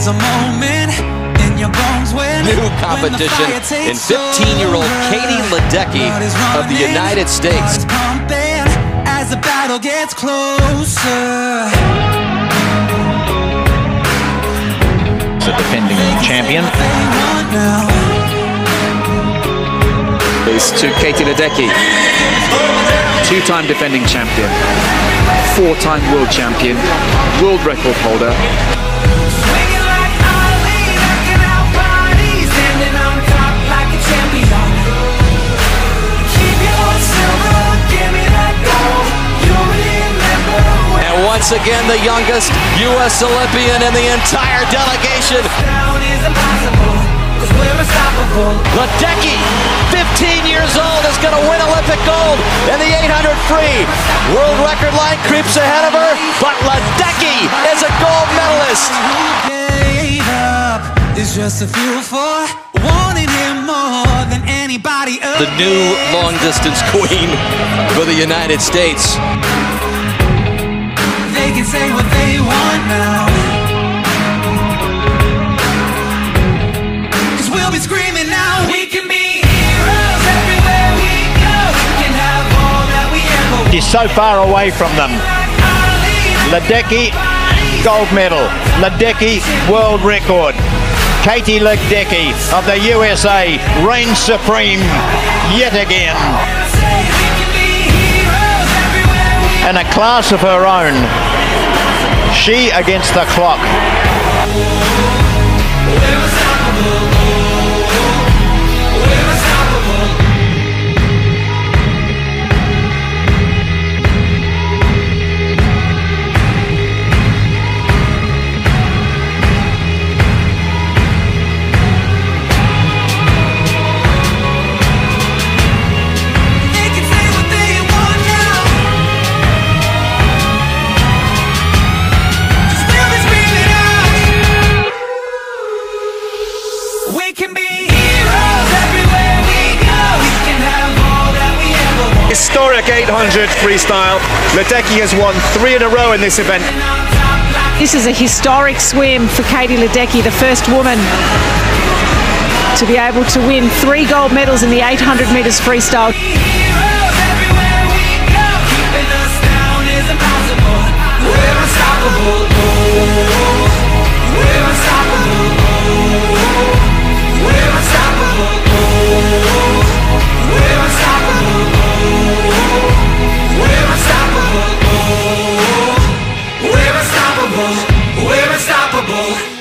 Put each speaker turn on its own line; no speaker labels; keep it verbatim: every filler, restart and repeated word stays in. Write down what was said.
There's a moment in your bones when
new competition in fifteen-year-old Katie Ledecky of the United States.
As the battle gets closer.
The defending champion.
Is to Katie Ledecky, two-time defending champion, four-time world champion, world record holder.
Once again, the youngest U S Olympian in the entire delegation. Ledecky, fifteen years old, is going to win Olympic gold in the eight hundred free. World record line creeps ahead of her, but Ledecky is a gold medalist.
Is just a fuel for wanting him more than anybody else.
The new long-distance queen for the United States.
They can say what they want now, 'cause we'll be screaming now. We can be heroes everywhere we go. We can have all that we ever want.
He's so far away from them. Ledecky, gold medal. Ledecky, world record. Katie Ledecky of the U S A reigns supreme yet again. In a class of her own, she against the clock.
Historic eight hundred freestyle. Ledecky has won three in a row in this event.
This is a historic swim for Katie Ledecky, the first woman to be able to win three gold medals in the eight hundred metres freestyle.
We're unstoppable.